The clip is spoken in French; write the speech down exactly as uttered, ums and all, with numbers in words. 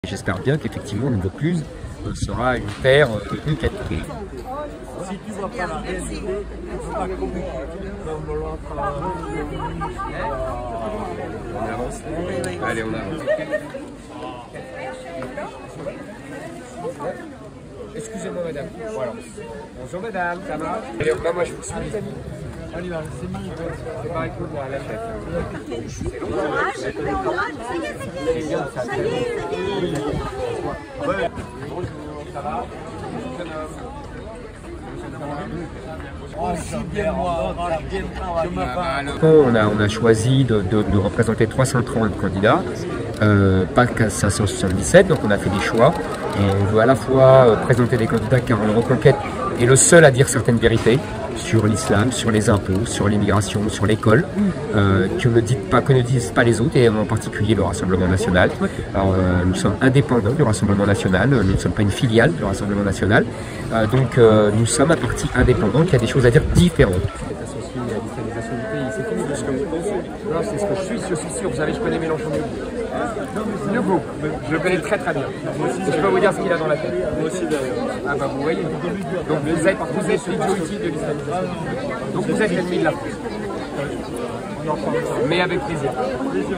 J'espère bien qu'effectivement le Vaucluse sera une terre de plus qualité. Si tu vois pas la réalité, tu ne peux pas communiquer. On avance. Allez, on avance. Excusez-moi madame. Voilà. Bonjour madame, ça va? Allez, bah, moi je vous suis les amis. Allez, c'est magnifique. C'est pas écoute, moi, la chef. C'est long. C'est bien, ça. Ça va? On a, on a choisi de, de, de représenter trois cent trente candidats, euh, pas qu'à cinq cent soixante-dix-sept, donc on a fait des choix. Et on veut à la fois euh, présenter des candidats car le Reconquête est le seul à dire certaines vérités sur l'islam, sur les impôts, sur l'immigration, sur l'école, euh, que ne dites pas, que ne disent pas les autres, et en particulier le Rassemblement National. Alors, euh, nous sommes indépendants du Rassemblement National, nous ne sommes pas une filiale du Rassemblement National, euh, donc euh, nous sommes un parti indépendant qui a des choses à dire différentes. C'est associé à l'islamisation du pays, c'est fini de ce que vous pensez. Non, c'est ce que je suis, je suis sûr, vous savez, je connais Mélenchon mieux. Mieux que vous, je le connais très très bien. Je peux vous dire ce qu'il a dans la tête. Moi aussi d'ailleurs. Ah bah vous voyez. Donc vous êtes, vous êtes l'idiot utile de l'islamisation. Donc vous êtes l'ennemi de la France. Mais avec plaisir.